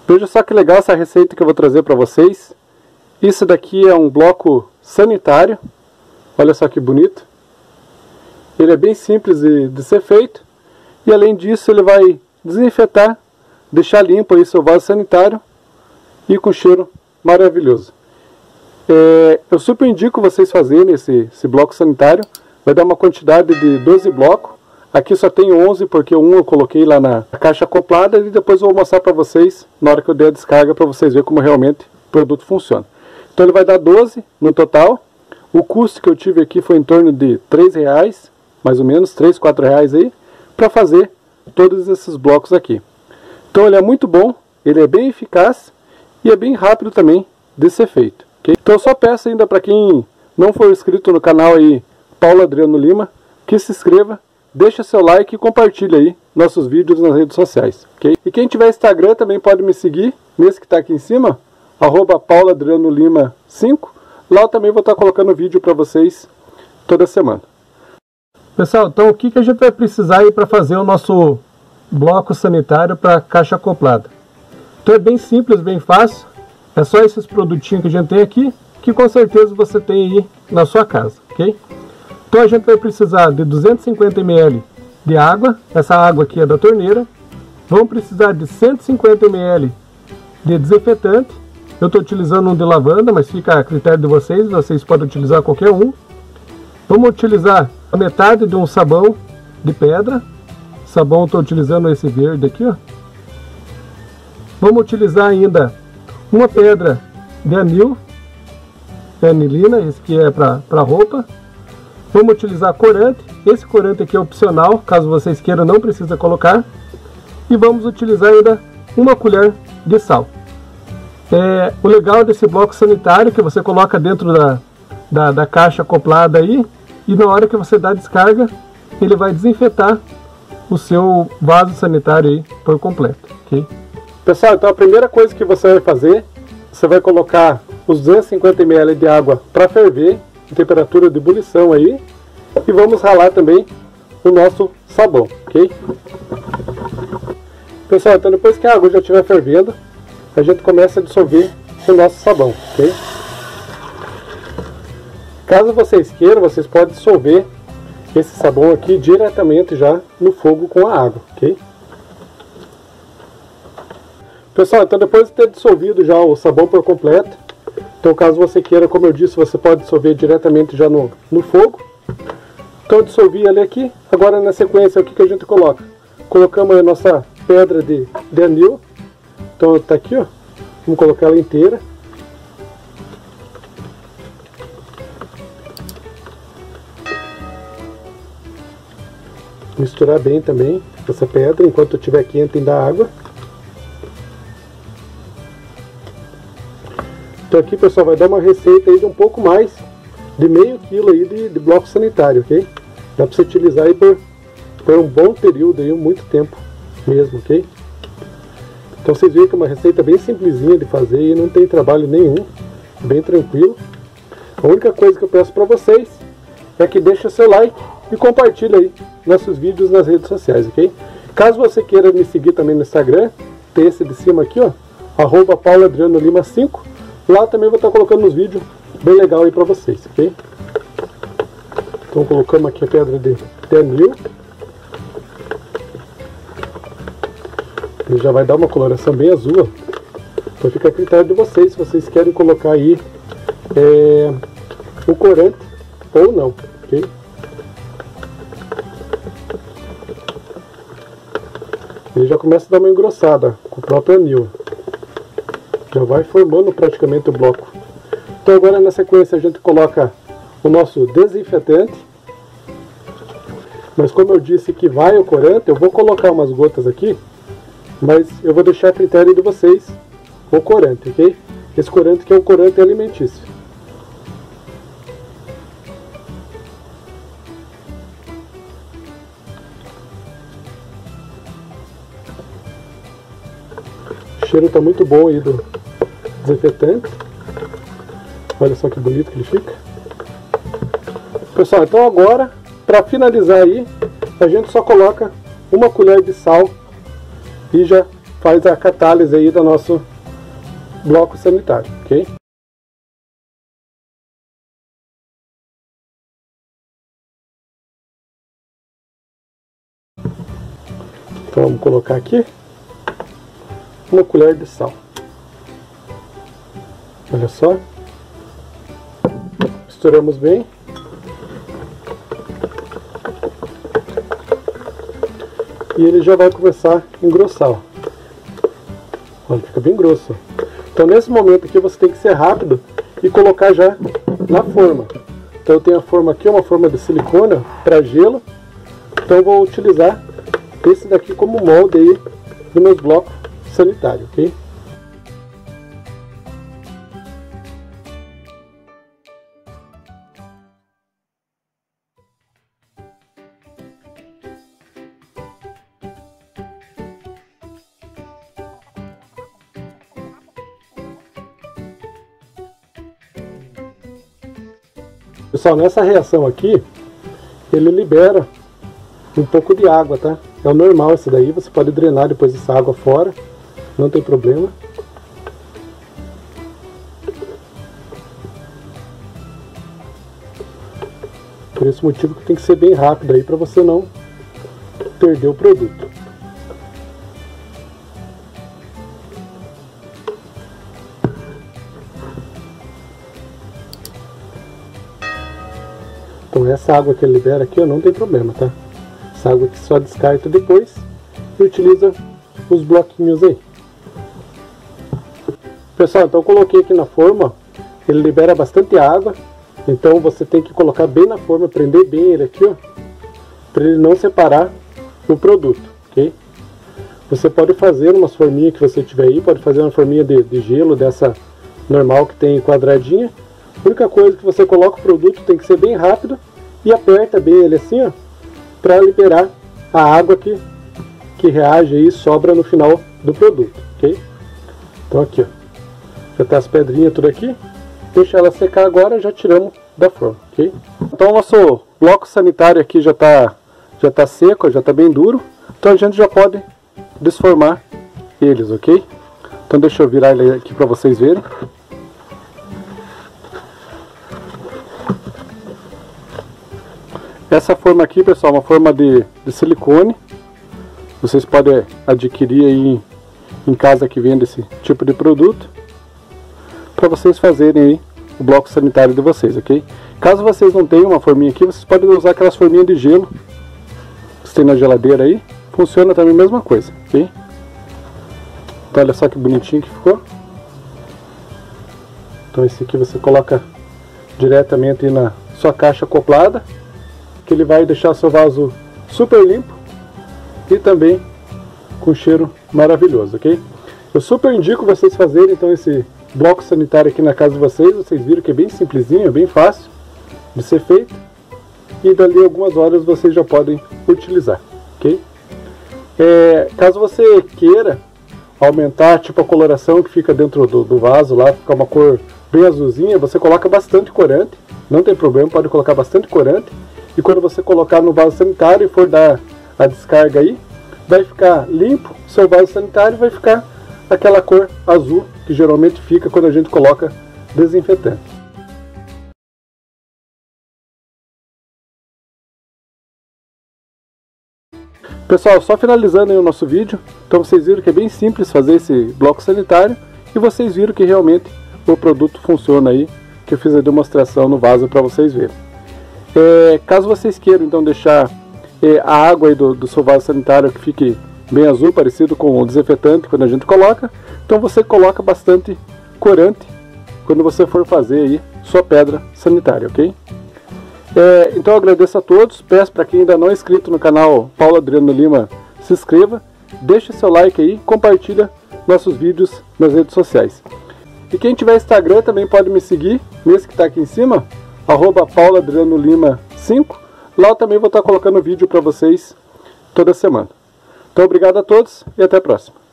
Veja só que legal essa receita que eu vou trazer para vocês. Isso daqui é um bloco sanitário. Olha só que bonito. Ele é bem simples de ser feito. E além disso ele vai desinfetar, deixar limpo aí seu vaso sanitário e com cheiro maravilhoso. Eu super indico vocês fazerem esse bloco sanitário. Vai dar uma quantidade de 12 blocos. Aqui só tem 11 porque um eu coloquei lá na caixa acoplada e depois eu vou mostrar para vocês na hora que eu der a descarga para vocês verem como realmente o produto funciona. Então ele vai dar 12 no total. O custo que eu tive aqui foi em torno de R$3, mais ou menos, R$3, R$4 aí, para fazer todos esses blocos aqui. Então ele é muito bom, ele é bem eficaz e é bem rápido também de ser feito. Okay? Então eu só peço ainda para quem não for inscrito no canal aí, Paulo Adriano Lima, que se inscreva. Deixa seu like e compartilha aí nossos vídeos nas redes sociais, ok? E quem tiver Instagram também pode me seguir, nesse que está aqui em cima, @pauloadrianolima5. Lá eu também vou estar colocando vídeo para vocês toda semana. Pessoal, então o que a gente vai precisar aí para fazer o nosso bloco sanitário para caixa acoplada? Então é bem simples, bem fácil. É só esses produtinhos que a gente tem aqui, que com certeza você tem aí na sua casa, ok? Então a gente vai precisar de 250 ml de água, essa água aqui é da torneira. Vamos precisar de 150 ml de desinfetante. Eu estou utilizando um de lavanda, mas fica a critério de vocês, vocês podem utilizar qualquer um. Vamos utilizar a metade de um sabão de pedra. Sabão, estou utilizando esse verde aqui, ó. Vamos utilizar ainda uma pedra de anil, anilina, esse aqui é para roupa. Vamos utilizar corante, esse corante aqui é opcional, caso vocês queiram não precisa colocar. E vamos utilizar ainda uma colher de sal. O legal desse bloco sanitário é que você coloca dentro da caixa acoplada aí, e na hora que você dá a descarga, ele vai desinfetar o seu vaso sanitário aí por completo, ok? Pessoal, então a primeira coisa que você vai fazer, você vai colocar os 250 ml de água para ferver, em temperatura de ebulição aí, e vamos ralar também o nosso sabão, ok? Pessoal, então depois que a água já estiver fervendo, a gente começa a dissolver o nosso sabão, ok? Caso vocês queiram, vocês podem dissolver esse sabão aqui diretamente já no fogo com a água, ok? Pessoal, então depois de ter dissolvido já o sabão por completo, então caso você queira, como eu disse, você pode dissolver diretamente já no fogo. Então eu dissolvi ele aqui. Agora na sequência o que a gente coloca? Colocamos a nossa pedra de anil. Então está aqui, ó. Vamos colocar ela inteira. Misturar bem também essa pedra enquanto estiver quente da água. Então aqui, pessoal, vai dar uma receita aí de um pouco mais de meio quilo aí de bloco sanitário, ok? Dá para você utilizar aí por um bom período aí, muito tempo mesmo, ok? Então vocês veem que é uma receita bem simplesinha de fazer e não tem trabalho nenhum, bem tranquilo. A única coisa que eu peço para vocês é que deixe seu like e compartilhe aí nossos vídeos nas redes sociais, ok? Caso você queira me seguir também no Instagram, tem esse de cima aqui, ó, @pauloadrianolima5. Lá também vou estar colocando uns vídeos bem legal aí para vocês, ok? Então colocamos aqui a pedra de anil. Ele já vai dar uma coloração bem azul, ó. Então fica a critério de vocês, se vocês querem colocar aí o corante ou não, ok? Ele já começa a dar uma engrossada com o próprio anil. Já vai formando praticamente o bloco. Então agora na sequência a gente coloca o nosso desinfetante. Mas como eu disse que vai o corante, eu vou colocar umas gotas aqui. Mas eu vou deixar a critério de vocês o corante, ok? Esse corante que é um corante alimentício. O cheiro está muito bom aí do desinfetante. Olha só que bonito que ele fica. Pessoal, então agora, para finalizar aí, a gente só coloca uma colher de sal e já faz a catálise aí do nosso bloco sanitário, ok? Então vamos colocar aqui uma colher de sal. Olha só. Misturamos bem. E ele já vai começar a engrossar, ó. Olha, fica bem grosso. Então nesse momento aqui você tem que ser rápido e colocar já na forma. Então eu tenho a forma aqui, uma forma de silicone para gelo. Então eu vou utilizar esse daqui como molde aí do meu bloco sanitário, ok? Pessoal, nessa reação aqui, ele libera um pouco de água, tá? É o normal esse daí, você pode drenar depois essa água fora, não tem problema. Por esse motivo que tem que ser bem rápido aí, para você não perder o produto. Então essa água que ele libera aqui, não tem problema, tá? Essa água que só descarta depois e utiliza os bloquinhos aí. Pessoal, então eu coloquei aqui na forma, ele libera bastante água, então você tem que colocar bem na forma, prender bem ele aqui, ó, para ele não separar o produto, ok? Você pode fazer umas forminhas que você tiver aí, pode fazer uma forminha de gelo dessa normal que tem quadradinha. A única coisa que você coloca o produto tem que ser bem rápido e aperta bem ele assim, ó, para liberar a água que reage aí e sobra no final do produto, ok? Então aqui, ó, já tá as pedrinhas tudo aqui, deixa ela secar agora, já tiramos da forma, ok? Então o nosso bloco sanitário aqui já tá seco, já tá bem duro, então a gente já pode desformar eles, ok? Então deixa eu virar ele aqui para vocês verem. Essa forma aqui, pessoal, é uma forma de silicone. Vocês podem adquirir aí em casa que vende esse tipo de produto, para vocês fazerem aí o bloco sanitário de vocês, ok? Caso vocês não tenham uma forminha aqui, vocês podem usar aquelas forminhas de gelo que tem na geladeira aí. Funciona também a mesma coisa, ok? Então olha só que bonitinho que ficou. Então esse aqui você coloca diretamente aí na sua caixa acoplada, que ele vai deixar seu vaso super limpo e também com cheiro maravilhoso, ok? Eu super indico vocês fazerem então esse bloco sanitário aqui na casa de vocês. Vocês viram que é bem simplesinho, é bem fácil de ser feito, e dali algumas horas vocês já podem utilizar, ok? Caso você queira aumentar tipo a coloração que fica dentro do vaso lá, ficar uma cor bem azulzinha, você coloca bastante corante, não tem problema, pode colocar bastante corante. E quando você colocar no vaso sanitário e for dar a descarga aí, vai ficar limpo, seu vaso sanitário vai ficar aquela cor azul que geralmente fica quando a gente coloca desinfetante. Pessoal, só finalizando aí o nosso vídeo, então vocês viram que é bem simples fazer esse bloco sanitário e vocês viram que realmente o produto funciona aí, que eu fiz a demonstração no vaso para vocês verem. Caso vocês queiram então deixar a água aí do seu vaso sanitário que fique bem azul, parecido com o desinfetante quando a gente coloca, então você coloca bastante corante quando você for fazer aí sua pedra sanitária, ok? Então eu agradeço a todos, peço para quem ainda não é inscrito no canal Paulo Adriano Lima, se inscreva, deixe seu like aí, compartilha nossos vídeos nas redes sociais. E quem tiver Instagram também pode me seguir, nesse que está aqui em cima, @pauloadrianolima5. Lá eu também vou estar colocando vídeo para vocês toda semana. Então obrigado a todos e até a próxima.